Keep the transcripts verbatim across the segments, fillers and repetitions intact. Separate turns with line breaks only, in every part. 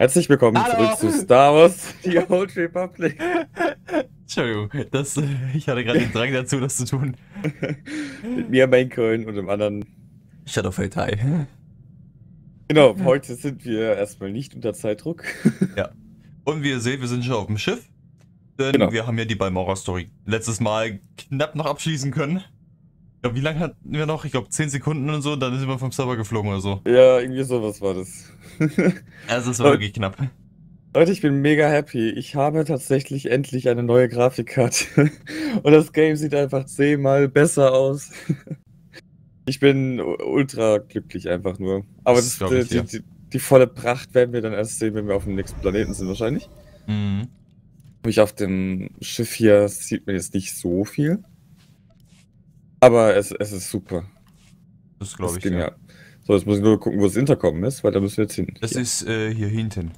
Herzlich willkommen
Hallo!
zurück zu Star Wars, The Old Republic.
Entschuldigung, das, äh, ich hatte gerade den Drang dazu, das zu tun.
Mit mir, Maincoin und dem anderen.
Shadowfell High.
Genau, heute sind wir erstmal nicht unter Zeitdruck.
Ja. Und wie ihr seht, wir sind schon auf dem Schiff. Denn
Genau.
wir haben ja die Balmorra-Story letztes Mal knapp noch abschließen können. Ich glaube, wie lange hatten wir noch? Ich glaube, zehn Sekunden und so, dann sind wir vom Server geflogen oder so.
Ja, irgendwie sowas war das.
Also, es war
Leute,
wirklich knapp.
Leute, ich bin mega happy. Ich habe tatsächlich endlich eine neue Grafikkarte. Und das Game sieht einfach zehnmal besser aus. Ich bin u- ultra glücklich einfach nur. Aber
Das
das,
glaube
die,
ich
die,
dir.
die, die volle Pracht werden wir dann erst sehen, wenn wir auf dem nächsten Planeten sind, wahrscheinlich.
Mhm.
Ich auf dem Schiff hier sieht man jetzt nicht so viel. Aber es, es ist super.
Das
Es
glaube
ist
ich dir.
genial. So, jetzt muss ich nur gucken, wo das Intercom ist, weil da müssen wir jetzt hin.
Das
Hier,
ist äh, hier hinten.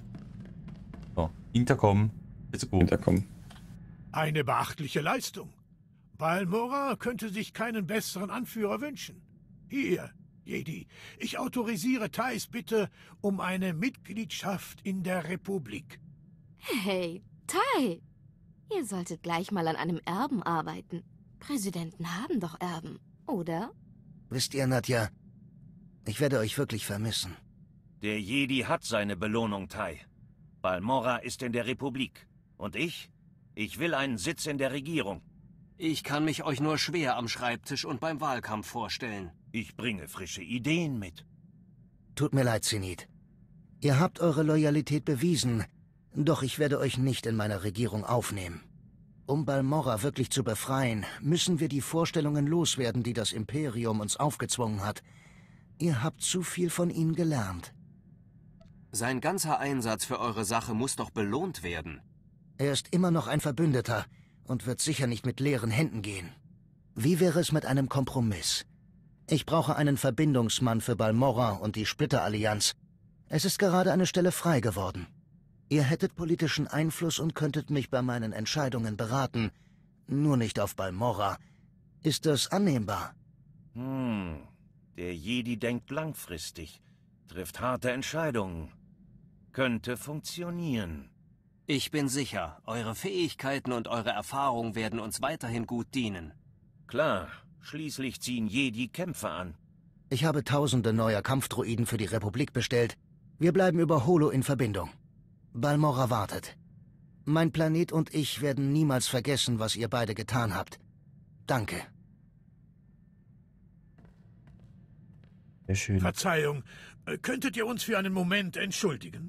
So, Intercom. Let's go.
Intercom.
Eine beachtliche Leistung. Balmorra könnte sich keinen besseren Anführer wünschen. Hier, Jedi, ich autorisiere Thais Bitte um eine Mitgliedschaft in der Republik.
Hey, Tai! Ihr solltet gleich mal an einem Erben arbeiten. Präsidenten haben doch Erben, oder?
Wisst ihr, Nadja, ich werde euch wirklich vermissen.
Der Jedi hat seine Belohnung, Tai. Balmorra ist in der Republik. Und ich? Ich will einen Sitz in der Regierung.
Ich kann mich euch nur schwer am Schreibtisch und beim Wahlkampf vorstellen.
Ich bringe frische Ideen mit.
Tut mir leid, Zenith. Ihr habt eure Loyalität bewiesen, doch ich werde euch nicht in meiner Regierung aufnehmen. Um Balmorra wirklich zu befreien, müssen wir die Vorstellungen loswerden, die das Imperium uns aufgezwungen hat. Ihr habt zu viel von ihnen gelernt.
Sein ganzer Einsatz für eure Sache muss doch belohnt werden.
Er ist immer noch ein Verbündeter und wird sicher nicht mit leeren Händen gehen. Wie wäre es mit einem Kompromiss? Ich brauche einen Verbindungsmann für Balmorra und die Splitterallianz. Es ist gerade eine Stelle frei geworden. Ihr hättet politischen Einfluss und könntet mich bei meinen Entscheidungen beraten. Nur nicht auf Balmorra. Ist das annehmbar?
Hm, der Jedi denkt langfristig, trifft harte Entscheidungen. Könnte funktionieren.
Ich bin sicher, eure Fähigkeiten und eure Erfahrung werden uns weiterhin gut dienen.
Klar, schließlich ziehen Jedi Kämpfe an.
Ich habe tausende neuer Kampfdroiden für die Republik bestellt. Wir bleiben über Holo in Verbindung. Balmorra wartet. Mein Planet und ich werden niemals vergessen, was ihr beide getan habt. Danke.
Sehr schön.
Verzeihung, äh, könntet ihr uns für einen Moment entschuldigen?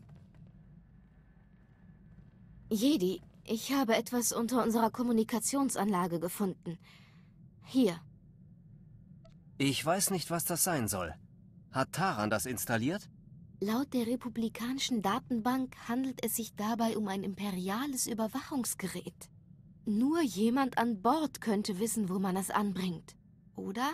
Jedi, ich habe etwas unter unserer Kommunikationsanlage gefunden. Hier.
Ich weiß nicht, was das sein soll. Hat Taran das installiert?
Laut der republikanischen Datenbank handelt es sich dabei um ein imperiales Überwachungsgerät. Nur jemand an Bord könnte wissen, wo man es anbringt. Oder?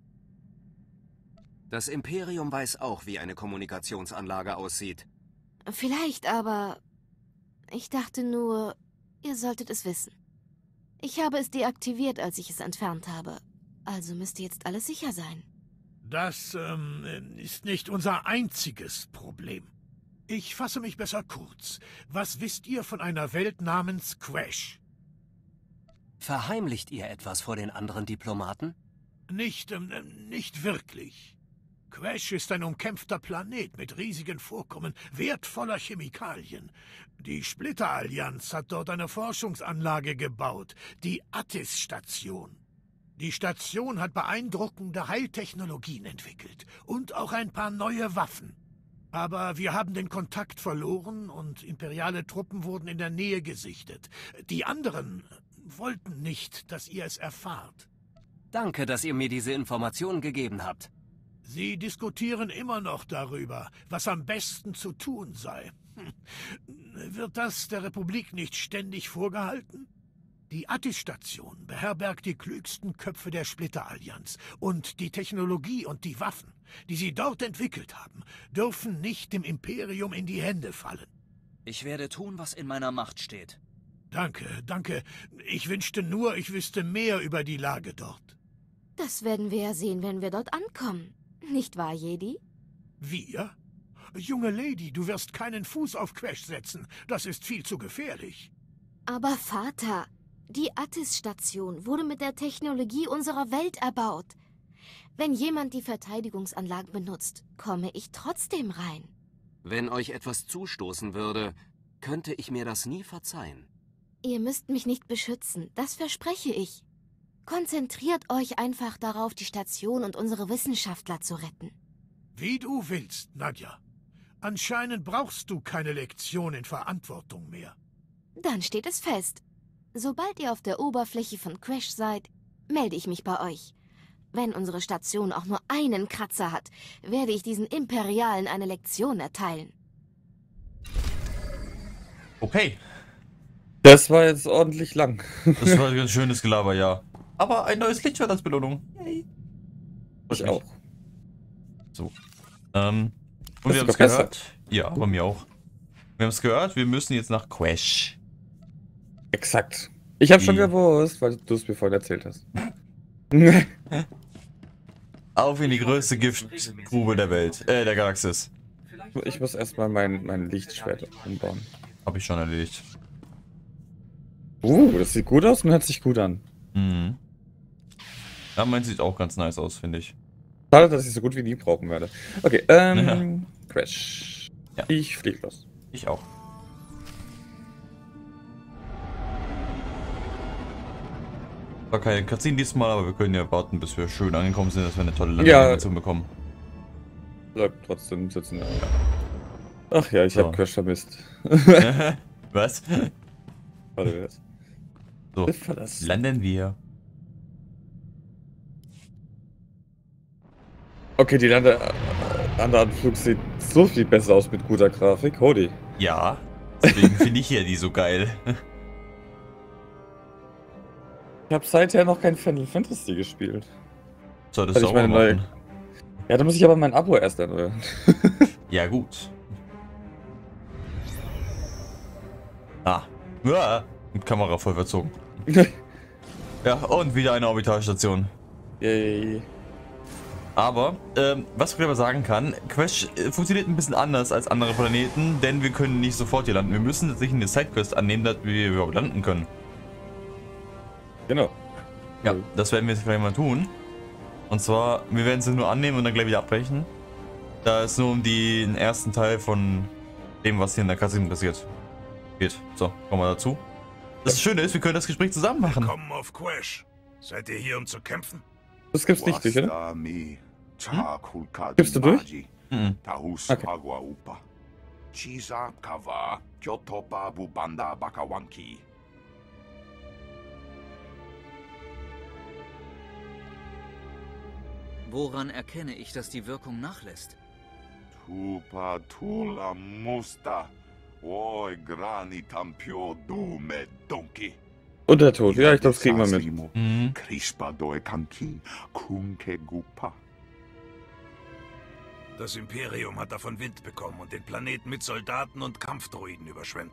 Das Imperium weiß auch, wie eine Kommunikationsanlage aussieht.
Vielleicht, aber ich dachte nur, ihr solltet es wissen. Ich habe es deaktiviert, als ich es entfernt habe. Also müsste jetzt alles sicher sein.
Das ähm, ist nicht unser einziges Problem. Ich fasse mich besser kurz. Was wisst ihr von einer Welt namens Quash?
Verheimlicht ihr etwas vor den anderen Diplomaten?
Nicht, ähm, nicht wirklich. Quash ist ein umkämpfter Planet mit riesigen Vorkommen wertvoller Chemikalien. Die Splitterallianz hat dort eine Forschungsanlage gebaut, die Attis-Station. Die Station hat beeindruckende Heiltechnologien entwickelt und auch ein paar neue Waffen. Aber wir haben den Kontakt verloren und imperiale Truppen wurden in der Nähe gesichtet. Die anderen wollten nicht, dass ihr es erfahrt.
Danke, dass ihr mir diese Informationen gegeben habt.
Sie diskutieren immer noch darüber, was am besten zu tun sei. Hm. Wird das der Republik nicht ständig vorgehalten? Die Attis-Station beherbergt die klügsten Köpfe der Splitterallianz und die Technologie und die Waffen, die sie dort entwickelt haben, dürfen nicht dem Imperium in die Hände fallen.
Ich werde tun, was in meiner Macht steht.
Danke, danke. Ich wünschte nur, ich wüsste mehr über die Lage dort.
Das werden wir ja sehen, wenn wir dort ankommen. Nicht wahr, Jedi?
Wir? Junge Lady, du wirst keinen Fuß auf Quash setzen. Das ist viel zu gefährlich.
Aber Vater, die Attis-Station wurde mit der Technologie unserer Welt erbaut. Wenn jemand die Verteidigungsanlagen benutzt, komme ich trotzdem rein.
Wenn euch etwas zustoßen würde, könnte ich mir das nie verzeihen.
Ihr müsst mich nicht beschützen, das verspreche ich. Konzentriert euch einfach darauf, die Station und unsere Wissenschaftler zu retten.
Wie du willst, Nadja. Anscheinend brauchst du keine Lektion in Verantwortung mehr.
Dann steht es fest. Sobald ihr auf der Oberfläche von Quash seid, melde ich mich bei euch. Wenn unsere Station auch nur einen Kratzer hat, werde ich diesen Imperialen eine Lektion erteilen.
Okay.
Das war jetzt ordentlich lang.
Das war ein ganz schönes Gelaber, ja. Aber ein neues Lichtschwert als Belohnung. Yay.
Ich auch.
So. Ähm, und
Das
wir haben
ist
es
doch besser.
gehört. Ja, bei mir auch. Wir haben es gehört, wir müssen jetzt nach Quash.
Exakt. Ich habe schon
Die-
gewusst, weil du es mir vorhin erzählt hast.
Auf in die größte Giftgrube der Welt, äh, der Galaxis.
Ich muss erstmal mein, mein Lichtschwert umbauen.
Hab ich schon erledigt.
Uh, das sieht gut aus und hört sich gut an.
Mhm. Ja, mein sieht auch ganz nice aus, finde ich.
Schade, dass ich so gut wie nie brauchen werde. Okay, ähm, Crash.
Ja.
Ich flieg los.
Ich auch. War keine Cutscene diesmal, aber wir können ja warten, bis wir schön angekommen sind, dass wir eine tolle
Ja.
Landung bekommen.
Bleib trotzdem sitzen. Ach ja, ich
So.
hab Crash vermisst.
Was?
Warte, was?
So,
Verlassen.
landen wir.
Okay, die Lande Landeanflug sieht so viel besser aus mit guter Grafik. Holy.
Ja, deswegen finde ich ja die so geil.
Ich habe seither noch kein Final Fantasy gespielt.
Solltest du
Also
auch
ich
mal
meine,
machen.
Ja, da muss ich aber mein Abo erst erneuern.
Ja, gut. Ah. Ja, mit Kamera voll verzogen. Ja, und wieder eine Orbitalstation.
Yay.
Aber, ähm, was ich aber sagen kann, Quash äh, funktioniert ein bisschen anders als andere Planeten, denn wir können nicht sofort hier landen. Wir müssen tatsächlich eine Sidequest annehmen, dass wir überhaupt landen können.
Genau.
Ja, das werden wir jetzt gleich mal tun. Und zwar, wir werden sie nur annehmen und dann gleich wieder abbrechen. Da es nur um die, den ersten Teil von dem, was hier in der Cutscene passiert, geht. So, kommen wir dazu. Das Schöne ist, wir können das Gespräch zusammen machen.
Willkommen auf Quash. Seid ihr hier, um zu kämpfen?
Das gibt's nicht durch, oder?
Hm?
Gibst du durch?
Mhm.
Okay.
Woran erkenne ich, dass die Wirkung nachlässt?
Tupa tula musta. Oi grani tampio dume donkey.
Und der Tod. Ja, ich glaube, das kriegen wir mit.
Mhm.
Crispa doe kanki kunke gupa.
Das Imperium hat davon Wind bekommen und den Planeten mit Soldaten und Kampfdroiden überschwemmt.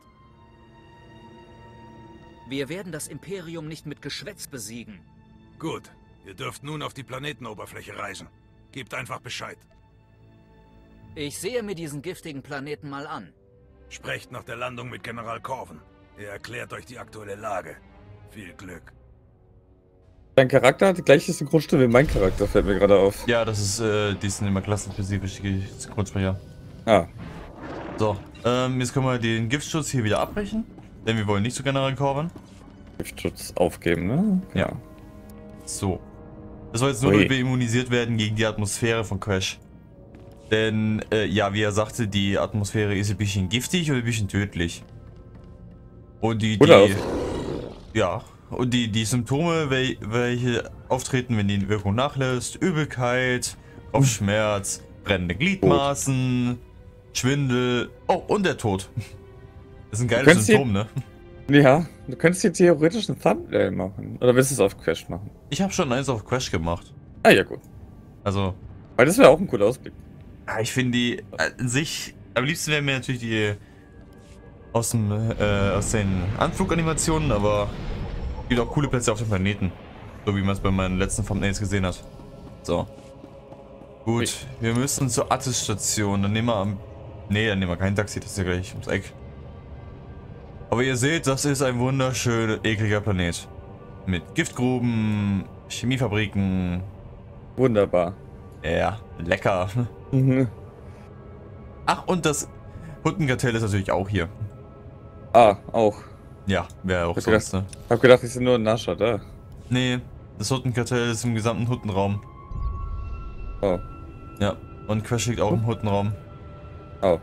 Wir werden das Imperium nicht mit Geschwätz besiegen.
Gut, ihr dürft nun auf die Planetenoberfläche reisen. Gebt einfach Bescheid.
Ich sehe mir diesen giftigen Planeten mal an.
Sprecht nach der Landung mit General Corvin. Er erklärt euch die aktuelle Lage. Viel Glück.
Dein Charakter hat die gleiche Synchronstimme wie mein Charakter, fällt mir gerade auf.
Ja, das ist, äh, die sind immer klassenspezifisch, die Synchronsprecher.
Ah.
So, ähm, jetzt können wir den Giftschutz hier wieder abbrechen, denn wir wollen nicht zu General Corvin.
Giftschutz aufgeben, ne?
Ja. So. Das soll jetzt nur,
Ui.
damit wir immunisiert werden gegen die Atmosphäre von Quash. Denn, äh, ja, wie er sagte, die Atmosphäre ist ein bisschen giftig und ein bisschen tödlich. Und die,
Oder
die, ja, und die, die Symptome, wel welche auftreten, wenn die Wirkung nachlässt, Übelkeit, Kopfschmerz, brennende Gliedmaßen, Schwindel, oh, und der Tod. Das ist ein geiles
könntest
Symptom, ne?
Ja, du könntest hier theoretisch ein Thumbnail machen. Oder willst du es auf Crash machen?
Ich habe schon eins auf Quash gemacht.
Ah ja, gut.
Also,
Weil das wäre auch ein guter Ausblick.
ja, ich finde die äh, an sich, am liebsten wären mir natürlich die aus, dem, äh, aus den Anfluganimationen, aber es gibt auch coole Plätze auf dem Planeten. So wie man es bei meinen letzten Thumbnails gesehen hat. So. Gut, wir müssen zur Attis-Station. Dann nehmen wir am Nee, dann nehmen wir kein Taxi, das ist ja gleich ums Eck. Aber ihr seht, das ist ein wunderschöner, ekliger Planet. Mit Giftgruben, Chemiefabriken.
Wunderbar.
Ja, lecker.
Mhm.
Ach, und das Huttenkartell ist natürlich auch hier.
Ah, auch.
Ja, wäre auch
Hab
sonst,
gedacht,
ne?
hab gedacht, ich sind nur ein Nascher da.
Nee, das Huttenkartell ist im gesamten Huttenraum.
Oh.
Ja, und Crash liegt auch im Huttenraum.
Oh.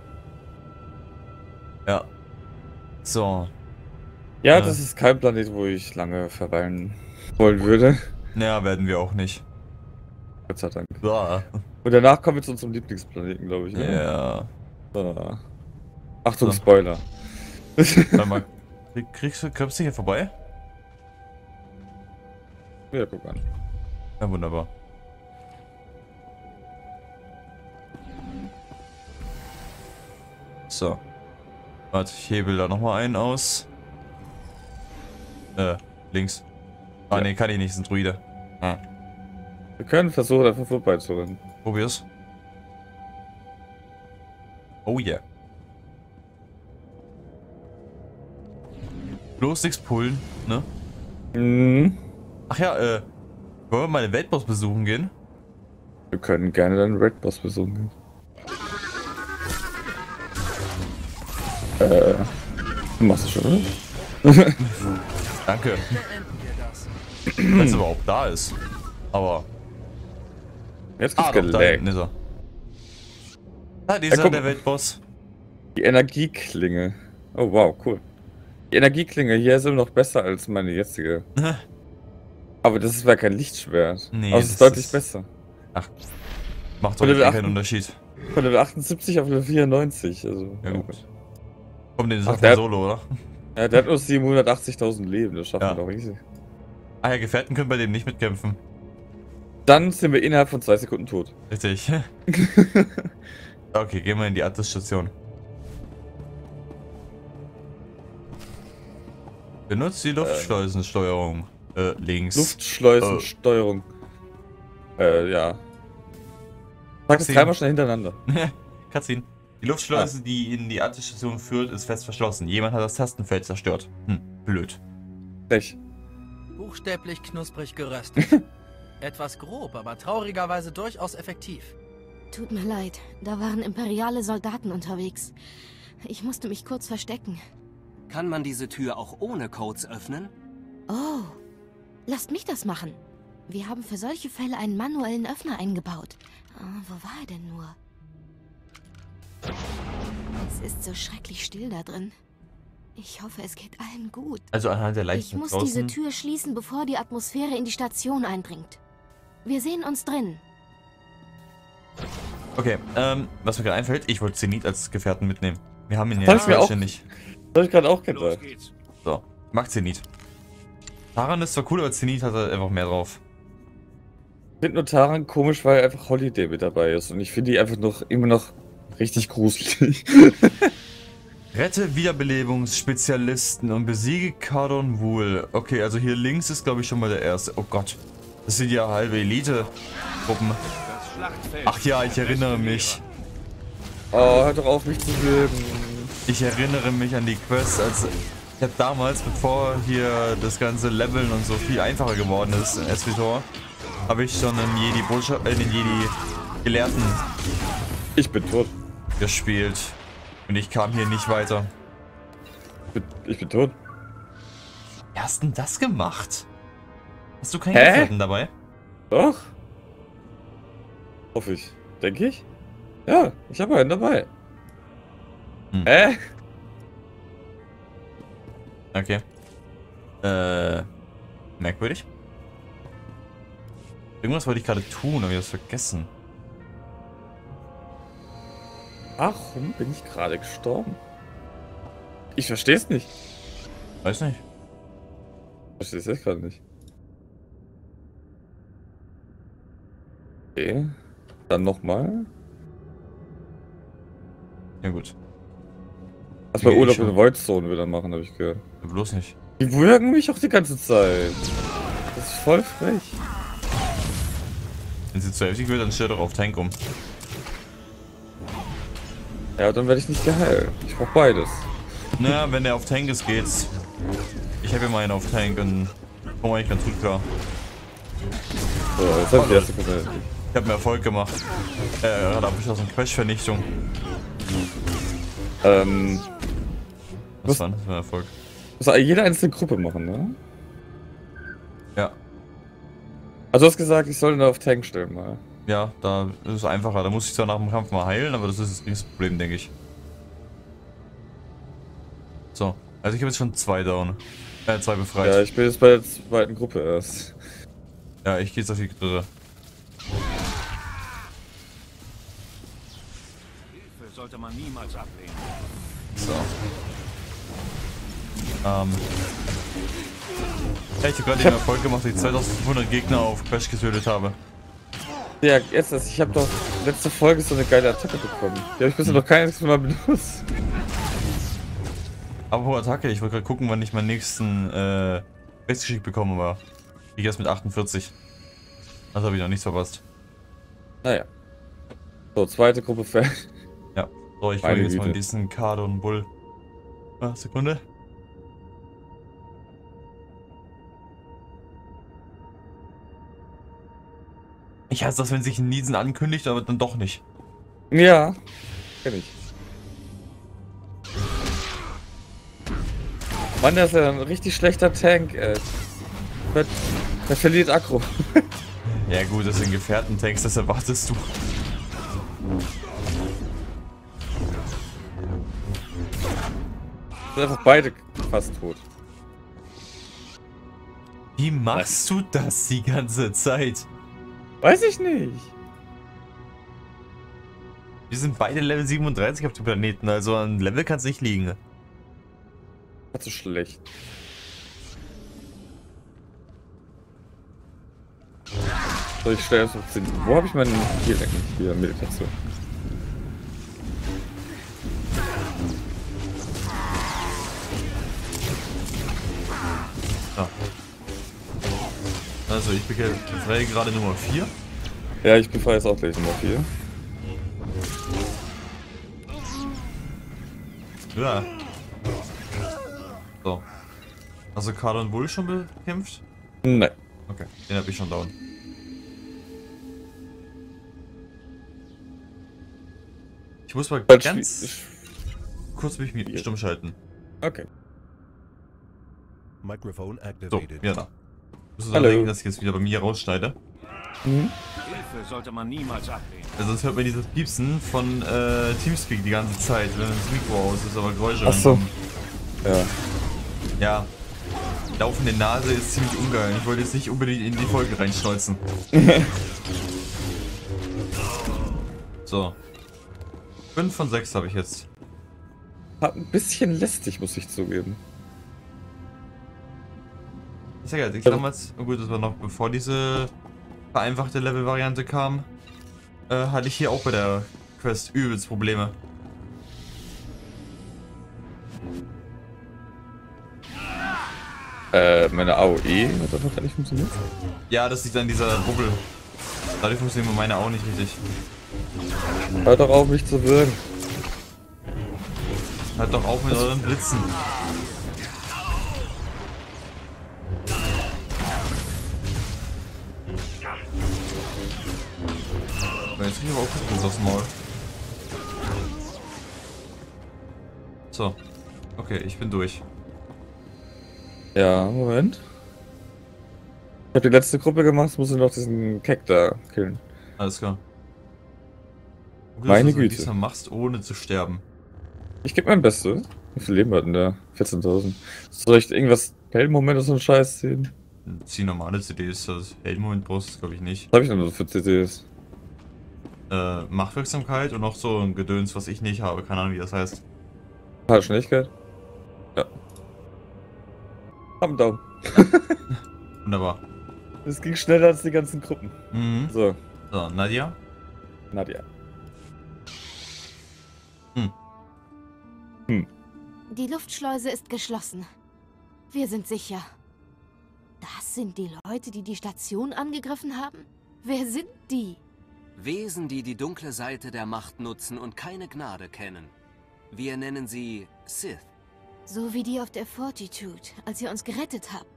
Ja. So.
Ja,
Äh.
das ist kein Planet, wo ich lange verweilen wollen würde.
Naja, werden wir auch nicht.
Gott sei Dank.
Ja.
Und danach kommen wir zu unserem Lieblingsplaneten, glaube ich. Ne?
Ja.
Ah. Achtung,
So.
Spoiler.
Warte mal. Krieg- Kriegst du, kommst du hier vorbei?
Ja, guck an.
Ja, wunderbar. So. Warte, ich hebel da nochmal einen aus. Äh, links. Ah,
Ja.
nee, kann ich nicht, sind Druide. Ah,
Wir können versuchen, einfach vorbeizurennen.
probier's. Oh yeah. Bloß nichts pullen, ne?
Mhm.
Ach ja, äh, wollen wir mal den Weltboss besuchen gehen?
Wir können gerne dann Red Boss besuchen. Äh. Du machst es schon, oder?
Danke.
Beenden wir das.
Wenn es überhaupt da ist. Aber.
Jetzt
Ah,
gibt's
doch, da
geleckt.
hinten ist er. Da ist
Ja,
er,
guck.
der Weltboss.
Die Energieklinge. Oh, wow, cool. Die Energieklinge hier ist immer noch besser als meine jetzige. Aber das wäre kein Lichtschwert.
Nee,
Aber es
das
ist deutlich
ist-
besser.
Macht doch
Level
jetzt eh keinen
achten.
Unterschied.
Von Level achtundsiebzig auf Level vierundneunzig. Also,
Ja, gut. Komm, den ist
Ach,
auf
der
der
hat-
Solo, oder?
Ja, der hat nur siebenhundertachtzigtausend Leben. Das schaffen
Ja.
wir doch easy.
Ah ja, Gefährten können bei dem nicht mitkämpfen.
Dann sind wir innerhalb von zwei Sekunden tot.
Richtig. Okay, gehen wir in die Atlas-Station. Benutzt die Luftschleusensteuerung. Äh, links.
Luftschleusensteuerung. Äh, ja. Sag das
Cutscene.
dreimal schnell hintereinander.
Cutscene. Die Luftschleuse, die in die Atlas-Station führt, ist fest verschlossen. Jemand hat das Tastenfeld zerstört. Hm, blöd.
Frech.
Buchstäblich knusprig geröstet. Etwas grob, aber traurigerweise durchaus effektiv.
Tut mir leid, da waren imperiale Soldaten unterwegs. Ich musste mich kurz verstecken.
Kann man diese Tür auch ohne Codes öffnen?
Oh, lasst mich das machen. Wir haben für solche Fälle einen manuellen Öffner eingebaut. Ah, wo war er denn nur? Es ist so schrecklich still da drin. Ich hoffe, es geht allen gut.
Also anhand der
Ich
Leichen
muss
draußen.
diese Tür schließen, bevor die Atmosphäre in die Station eindringt. Wir sehen uns drin.
Okay, ähm, was mir gerade einfällt, ich wollte Zenith als Gefährten mitnehmen. Wir haben ihn
Das
ja
hab ich mir auch-
vollständig.
Das hab ich gerade auch
Los
gedacht.
geht's.
So, ich mag Zenith. Taran ist zwar cool, aber Zenith hat halt einfach mehr drauf.
Ich finde nur Taran komisch, weil einfach Holiday mit dabei ist. Und ich finde die einfach noch immer noch richtig gruselig.
Rette Wiederbelebungsspezialisten und besiege Cardon Wool. Okay, also hier links ist glaube ich schon mal der erste. Oh Gott, das sind ja halbe Elite-Gruppen.
Das Schlachtfeld.
Ach ja, ich erinnere mich.
Oh, hör doch auf, mich zu würgen.
Ich erinnere mich an die Quest, als ich hab damals, bevor hier das ganze Leveln und so viel einfacher geworden ist in Esvitor, habe ich schon einen Jedi Botschaft, äh, den Jedi Gelehrten
Ich bin tot.
gespielt. Und ich kam hier nicht weiter.
Ich bin, ich bin tot.
Wie hast denn das gemacht? Hast du keinen
Hä?
Gefährten dabei?
Doch. Hoffe ich. Denke ich? Ja, ich habe einen dabei.
Hm.
Äh?
Okay. Äh, merkwürdig. Irgendwas wollte ich gerade tun, aber ich hab's vergessen.
Warum bin ich gerade gestorben? Ich verstehe es nicht.
Weiß nicht.
Ich verstehe es echt gerade nicht. Okay. Dann nochmal.
Ja gut.
Was bei
Nee, ich
Urlaub
schon.
in Void Zone wieder machen, habe ich gehört.
Bloß nicht.
Die würgen mich auch die ganze Zeit. Das ist voll frech.
Wenn sie zu heftig wird, dann stell doch auf Tank um.
Ja, dann werde ich nicht geheilt. Ich brauche beides.
Naja, wenn der auf Tank ist, geht's. Ich habe immer einen auf Tank und komme eigentlich ganz gut klar.
So, jetzt habe ich die erste Gruppe.
Ich habe einen Erfolg gemacht. Äh, gerade abgeschlossen. Quest-Vernichtung.
Ähm.
Was war das für ein Erfolg?
Muss jede einzelne Gruppe machen, ne?
Ja.
Also du hast gesagt, ich soll ihn auf Tank stellen mal.
Ja, da ist es einfacher. Da muss ich zwar nach dem Kampf mal heilen, aber das ist das geringste Problem, denke ich. So, also ich habe jetzt schon zwei down. Äh, zwei befreit.
Ja, ich bin jetzt bei der zweiten Gruppe erst.
Ja, ich gehe jetzt auf die dritte.
Hilfe sollte man niemals ablehnen.
So. Ähm. Ja, ich habe gerade den Erfolg gemacht, dass ich zweitausendfünfhundert Gegner auf Crash getötet habe.
Ja, jetzt ist, ich habe doch letzte Folge so eine geile Attacke bekommen. Die habe ich bisher noch keines Mal benutzt.
Aber Attacke, ich wollte gerade gucken, wann ich meinen nächsten äh, Rechtsgeschick bekomme, aber ich erst mit achtundvierzig. Das habe ich noch nichts verpasst.
Naja. So, zweite Gruppe fertig.
Ja, so, ich wollte jetzt mal diesen Cardon Bull. Ah, Sekunde. Ich hasse das, wenn sich ein Niesen ankündigt, aber dann doch nicht.
Ja, kenn ich. Mann, der ist ja ein richtig schlechter Tank, ey. Der, der verliert Aggro.
Ja gut, das sind Gefährten-Tanks, das erwartest du.
Sind einfach beide fast tot.
Wie machst du das die ganze Zeit?
Weiß ich nicht.
Wir sind beide Level siebenunddreißig auf dem Planeten, also an Level kann es nicht liegen.
Hat so schlecht. So, ich stelle es auf zehn. Wo habe ich meinen Heal eigentlich? Hier, Meditation.
Ja. Also ich befreie gerade Nummer vier.
Ja, ich befreie jetzt auch gleich Nummer vier.
Ja. So. Also Cardon Bull schon bekämpft?
Nein.
Okay, den habe ich schon down. Ich muss mal
Dann
ganz kurz mich mit stumm schalten.
Okay.
Microphone
So,
activated.
ja da. Musst du
Hallo.
denken, dass ich jetzt wieder bei mir rausschneide?
Mhm.
Hilfe sollte man niemals ablehnen.
Also sonst hört man dieses Piepsen von äh, Teamspeak die ganze Zeit, wenn das Mikro aus ist, aber Geräusche
Ach so.
reinkommen.
Ja.
Ja. Laufende Nase ist ziemlich ungeil. Ich wollte jetzt nicht unbedingt in die Folge reinschneuzen. So. fünf von sechs habe ich jetzt.
Hat ein bisschen lästig, muss ich zugeben.
Ist ja geil. Ich damals, gut, das war noch bevor diese vereinfachte Level-Variante kam, äh, hatte ich hier auch bei der Quest übelst Probleme.
Äh, meine A O E hat einfach gar nicht funktioniert.
Ja, das liegt an dieser Bubbel. Dadurch funktionieren meine auch nicht richtig.
Hört doch auf, mich zu würgen.
Hört doch auf mit euren Blitzen. Jetzt krieg ich aber auch Kuss aufs Maul. So. Okay, ich bin durch.
Ja, Moment. Ich habe die letzte Gruppe gemacht, muss ich noch diesen Keck da killen.
Alles klar. Gut,
Meine
dass du
Güte.
das diesmal machst, ohne zu sterben.
Ich gebe mein Bestes. Wie viel Leben hat denn der? vierzehntausend. Soll ich irgendwas Heldenmoment oder so einen Scheiß ziehen?
Zieh normale C Ds, das Heldenmoment brauchst du glaube ich nicht.
Was habe ich denn so für C Ds?
Äh, Machtwirksamkeit und noch so ein Gedöns, was ich nicht habe. Keine Ahnung, wie das heißt.
Ah, Schnelligkeit? Ja. Am Daumen.
Wunderbar.
Es ging schneller als die ganzen Gruppen.
Mhm.
So,
So, Nadia.
Nadja.
Hm.
Hm.
Die Luftschleuse ist geschlossen. Wir sind sicher. Das sind die Leute, die die Station angegriffen haben? Wer sind die?
Wesen, die die dunkle Seite der Macht nutzen und keine Gnade kennen. Wir nennen sie Sith.
So wie die auf der Fortitude, als ihr uns gerettet habt.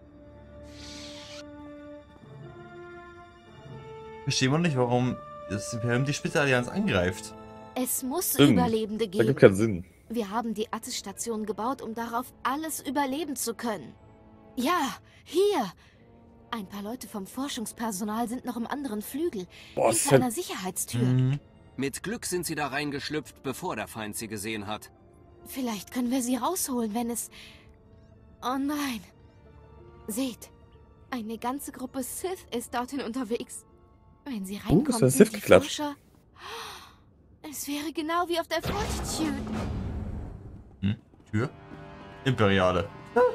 Verstehen wir nicht, warum das Imperium die Splitterallianz angreift.
Es muss
Stimmt.
Überlebende
Das
geben.
gibt keinen Sinn.
Wir haben die Attis-Station gebaut, um darauf alles überleben zu können. Ja, hier. Ein paar Leute vom Forschungspersonal sind noch im anderen Flügel,
Boah,
hinter
Sam-
einer Sicherheitstür.
Mhm.
Mit Glück sind sie da reingeschlüpft, bevor der Feind sie gesehen hat.
Vielleicht können wir sie rausholen, wenn es... Oh nein. Seht, eine ganze Gruppe Sith ist dorthin unterwegs. Wenn sie
Uh, ist
reinkommen,
das
sind
Sith
die
geklatscht.
Forscher... Es wäre genau wie auf der Fortitude.
Hm? Tür? Imperiale.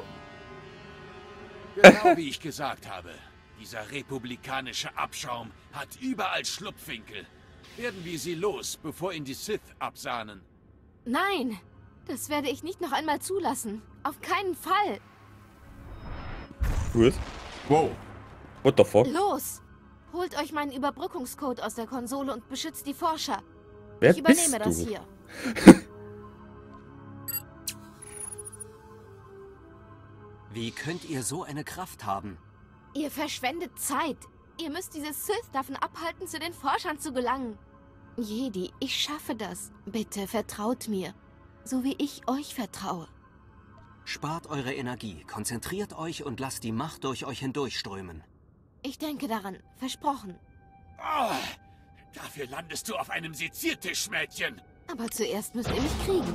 Genau wie ich gesagt habe. Dieser republikanische Abschaum hat überall Schlupfwinkel. Werden wir sie los, bevor ihn die Sith absahnen.
Nein, das werde ich nicht noch einmal zulassen. Auf keinen Fall.
Gut.
Wow.
What the fuck?
Los! Holt euch meinen Überbrückungscode aus der Konsole und beschützt die Forscher.
Wer
Ich übernehme
bist
das
du?
hier.
Wie könnt ihr so eine Kraft haben?
Ihr verschwendet Zeit. Ihr müsst diese Sith davon abhalten, zu den Forschern zu gelangen. Jedi, ich schaffe das. Bitte vertraut mir. So wie ich euch vertraue.
Spart eure Energie, konzentriert euch und lasst die Macht durch euch hindurchströmen.
Ich denke daran. Versprochen.
Oh, dafür landest du auf einem Seziertisch, Mädchen.
Aber zuerst müsst ihr mich kriegen.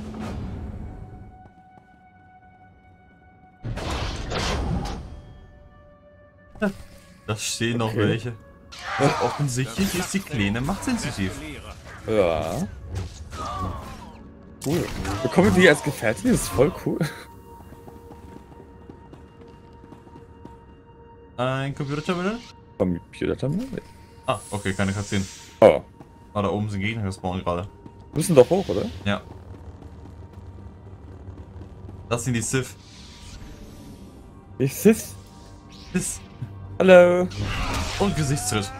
Da stehen noch
Okay.
welche. Ja, offensichtlich ist die Kleine machtsensitiv.
Ja. Cool. Bekommen wir die als Gefährtin? Das ist voll cool.
Ein Computerterminal?
Computerterminal?
Ah, okay, keine Cutscene.
Oh.
Ah, da oben sind Gegner gespawnt gerade.
Wir müssen doch hoch, oder?
Ja. Das sind die Sith.
Ich Sith.
Sith.
Hallo.
Und Gesichtsritt.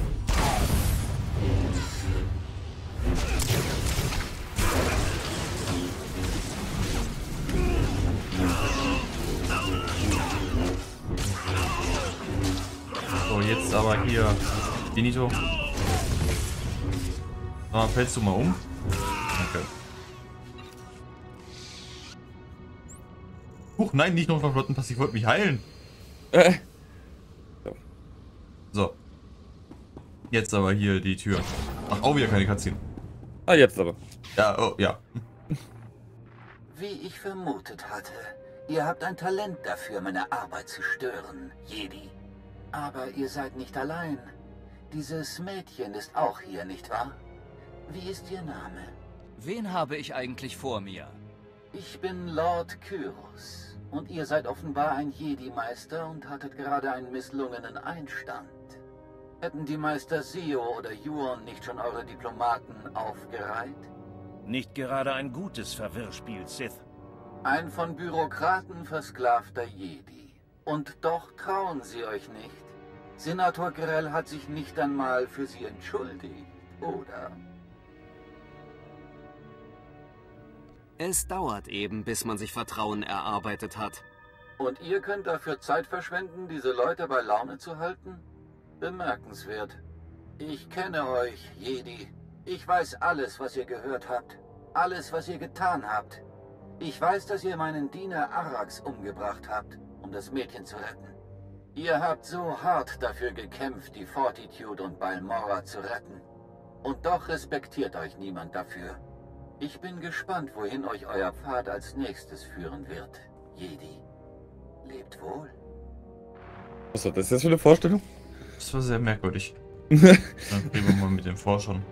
So, jetzt aber hier. Benito. Ah, fällst du mal um? Okay. Huch, nein, nicht noch von Flottenpass, ich wollte mich heilen.
Äh.
So. Jetzt aber hier die Tür. Ach, auch wieder keine Cutscene.
Ah, jetzt aber.
Ja, oh, ja.
Wie ich vermutet hatte. Ihr habt ein Talent dafür, meine Arbeit zu stören, Jedi. Aber ihr seid nicht allein. Dieses Mädchen ist auch hier, nicht wahr? Wie ist ihr Name?
Wen habe ich eigentlich vor mir?
Ich bin Lord Kyros. Und ihr seid offenbar ein Jedi-Meister und hattet gerade einen misslungenen Einstand. Hätten die Meister Sio oder Yuon nicht schon eure Diplomaten aufgereiht?
Nicht gerade ein gutes Verwirrspiel, Sith.
Ein von Bürokraten versklavter Jedi. Und doch trauen sie euch nicht. Senator Grell hat sich nicht einmal für sie entschuldigt, oder?
Es dauert eben, bis man sich Vertrauen erarbeitet hat.
Und ihr könnt dafür Zeit verschwenden, diese Leute bei Laune zu halten? Bemerkenswert. Ich kenne euch, Jedi. Ich weiß alles, was ihr gehört habt. Alles, was ihr getan habt. Ich weiß, dass ihr meinen Diener Arax umgebracht habt, um das Mädchen zu retten. Ihr habt so hart dafür gekämpft, die Fortitude und Balmorra zu retten. Und doch respektiert euch niemand dafür. Ich bin gespannt, wohin euch euer Pfad als nächstes führen wird, Jedi. Lebt wohl.
Was war das jetzt für eine Vorstellung?
Das war sehr merkwürdig. Dann reden wir mal mit den Forschern.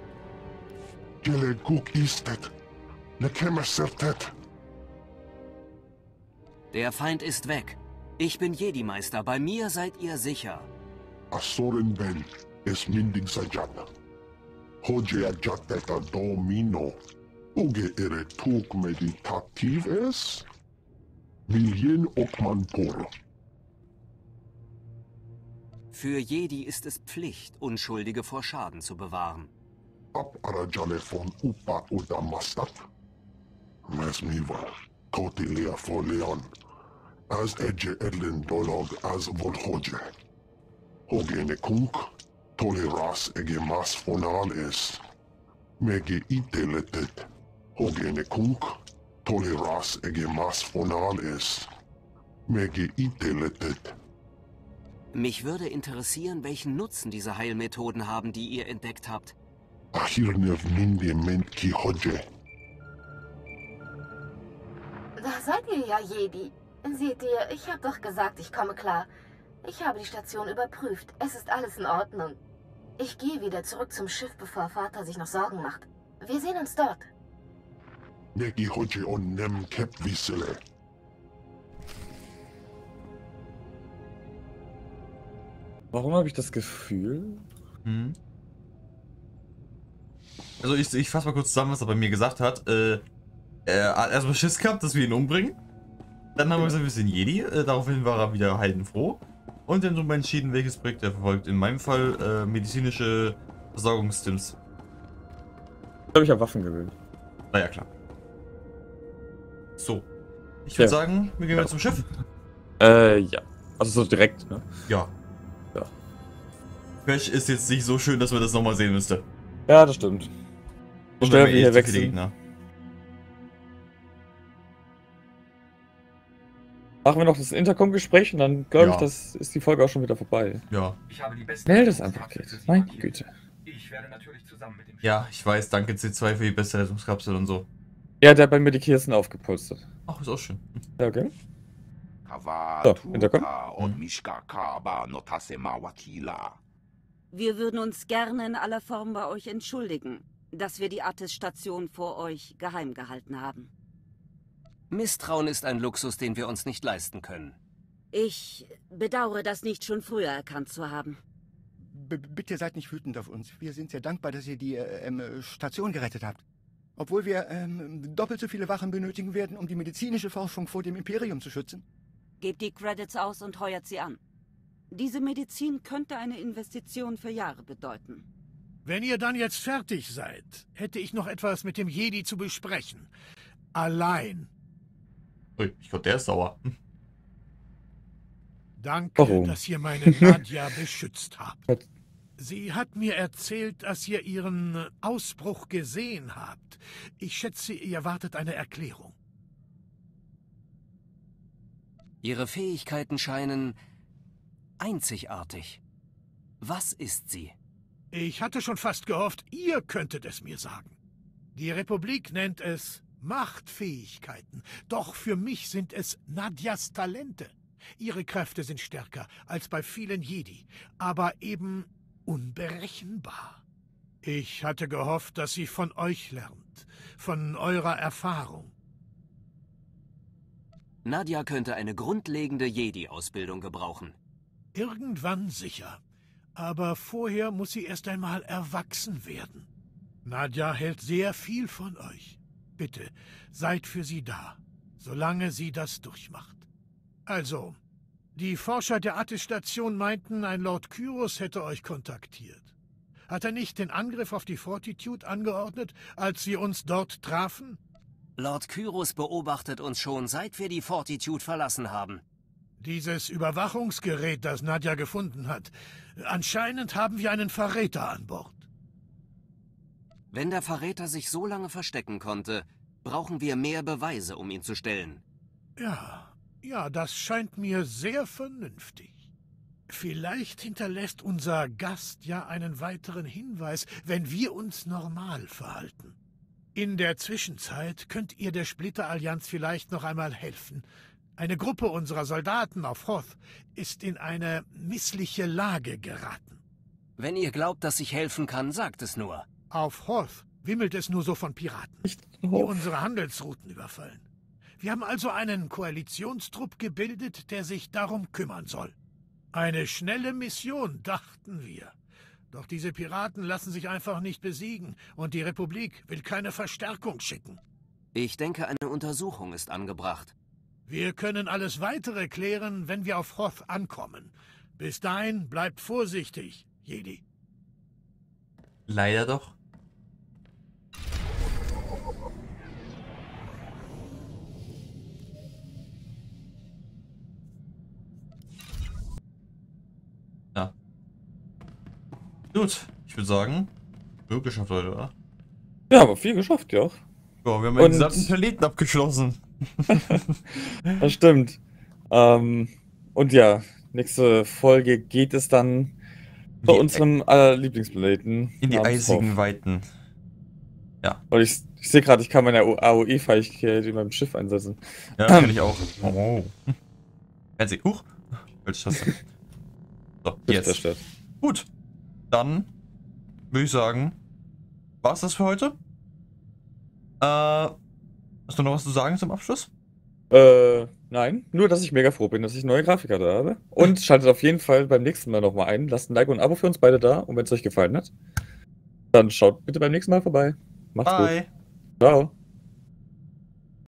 Der Feind ist weg. Ich bin Jedi-Meister. Bei mir seid ihr sicher.
Asoren Ben es minding sajana. Hoje ajateta domino. Uge ere tuk meditativ es. Miljen okman poro.
Für Jedi ist es Pflicht, Unschuldige vor Schaden zu bewahren.
Ab Arajale von Upa oder Mastat. Mes Miva, Koti Lea for Leon. As Edge Edlin Dolog as Volhoje. Hogene Kunk, Toleras Ege Mas Fonal ist. Mege Iteletet. Hogene Kunk, Toleras Ege Mas Fonal ist. Mege Iteletet.
Mich würde interessieren, welchen Nutzen diese Heilmethoden haben, die ihr entdeckt habt.
Ahirnev Ninde Mentki Hoje.
Da seid ihr ja, Jedi. Seht ihr, ich habe doch gesagt, ich komme klar. Ich habe die Station überprüft. Es ist alles in Ordnung. Ich gehe wieder zurück zum Schiff, bevor Vater sich noch Sorgen macht. Wir sehen uns dort.
Negi Hoje on Nem Kep Wissele.
Warum habe ich das Gefühl?
Hm. Also ich, ich fasse mal kurz zusammen, was er bei mir gesagt hat. Äh, er hat erstmal Schiss gehabt, dass wir ihn umbringen. Dann haben wir gesagt, wir sind Jedi. Äh, daraufhin war er wieder heidenfroh. Und dann haben wir entschieden, welches Projekt er verfolgt. In meinem Fall äh, medizinische Versorgungstims.
Ich glaube, ich habe Waffen gewählt.
Naja, klar. So. Ich würde
Ja.
sagen, wir gehen
Ja.
jetzt zum Schiff.
Äh, ja. Also so direkt, ne?
Ja.
Ja.
Crash ist jetzt nicht so schön, dass man das nochmal sehen müsste.
Ja, das stimmt. So
Und
schnell
wenn
wir hier
eh zu
weg
viele
sind.
Gegner.
Machen wir noch das Intercom-Gespräch und dann glaube
Ja.
ich, das ist die Folge auch schon wieder vorbei.
Ja.
Ich habe die besten
Schnell das einfach
Rettungskapsel
geht.
für Sie
Meine
markiert.
Güte.
Ich werde natürlich zusammen mit dem
Ja, ich weiß, danke C zwei für die beste Rettungskapsel und so.
Ja, der hat bei mir die Kirsten aufgepolstert.
Ach, ist auch schön.
Ja, okay.
So,
Intercom.
Wir würden uns gerne in aller Form bei euch entschuldigen, dass wir die Artis-Station vor euch geheim gehalten haben.
Misstrauen ist ein Luxus, den wir uns nicht leisten können.
Ich bedauere, das nicht schon früher erkannt zu haben.
B bitte seid nicht wütend auf uns. Wir sind sehr dankbar, dass ihr die äh, ähm, Station gerettet habt. Obwohl wir ähm, doppelt so viele Wachen benötigen werden, um die medizinische Forschung vor dem Imperium zu schützen.
Gebt die Credits aus und heuert sie an. Diese Medizin könnte eine Investition für Jahre bedeuten.
Wenn ihr dann jetzt fertig seid, hätte ich noch etwas mit dem Jedi zu besprechen. Allein.
Ui, ich glaube, der ist sauer. Hm.
Danke,
Warum?
dass ihr meine Nadja beschützt habt. Sie hat mir erzählt, dass ihr ihren Ausbruch gesehen habt. Ich schätze, ihr wartet eine Erklärung.
Ihre Fähigkeiten scheinen einzigartig. Was ist sie?
Ich hatte schon fast gehofft, ihr könntet es mir sagen. Die Republik nennt es Machtfähigkeiten. Doch für mich sind es Nadjas Talente. Ihre Kräfte sind stärker als bei vielen Jedi, aber eben unberechenbar. Ich hatte gehofft, dass sie von euch lernt, von eurer Erfahrung.
Nadja könnte eine grundlegende Jedi-Ausbildung gebrauchen.
Irgendwann sicher. Aber vorher muss sie erst einmal erwachsen werden. Nadja hält sehr viel von euch. Bitte, seid für sie da, solange sie das durchmacht. Also, die Forscher der Artis-Station meinten, ein Lord Kyros hätte euch kontaktiert. Hat er nicht den Angriff auf die Fortitude angeordnet, als wir uns dort trafen?
Lord Kyros beobachtet uns schon, seit wir die Fortitude verlassen haben.
Dieses Überwachungsgerät, das Nadja gefunden hat. Anscheinend haben wir einen Verräter an Bord.
Wenn der Verräter sich so lange verstecken konnte, brauchen wir mehr Beweise, um ihn zu stellen.
Ja, ja, das scheint mir sehr vernünftig. Vielleicht hinterlässt unser Gast ja einen weiteren Hinweis, wenn wir uns normal verhalten. In der Zwischenzeit könnt ihr der Splitterallianz vielleicht noch einmal helfen. Eine Gruppe unserer Soldaten auf Hoth ist in eine missliche Lage geraten.
Wenn ihr glaubt, dass ich helfen kann, sagt es nur.
Auf Hoth wimmelt es nur so von Piraten, die unsere Handelsrouten überfallen. Wir haben also einen Koalitionstrupp gebildet, der sich darum kümmern soll. Eine schnelle Mission, dachten wir. Doch diese Piraten lassen sich einfach nicht besiegen und die Republik will keine Verstärkung schicken.
Ich denke, eine Untersuchung ist angebracht.
Wir können alles Weitere klären, wenn wir auf Hoth ankommen. Bis dahin bleibt vorsichtig, Jedi.
Leider doch. Ja. Gut, ich würde sagen, gut geschafft, Leute, oder?
Ja, aber viel geschafft, ja.
Ja, wir haben ja den gesamten Planeten abgeschlossen.
Das stimmt. Ähm, und ja, nächste Folge geht es dann bei unserem aller Lieblingsplaneten.
In die
namens
eisigen
Hoth.
Weiten. Ja.
Und ich, ich sehe gerade, ich kann meine A O E-Fähigkeit in meinem Schiff einsetzen.
Ja, kann ich auch. Oh. Fernseh. Huch. Falsche Taste. So, jetzt.
Zerstört.
Gut. Dann würde ich sagen, war's das für heute? Äh, hast du noch was zu sagen zum Abschluss?
Äh, nein. Nur, dass ich mega froh bin, dass ich neue Grafikkarte habe. Und schaltet auf jeden Fall beim nächsten Mal nochmal ein. Lasst ein Like und ein Abo für uns beide da. Und wenn es euch gefallen hat, dann schaut bitte beim nächsten Mal vorbei. Macht's
Bye.
gut. Ciao.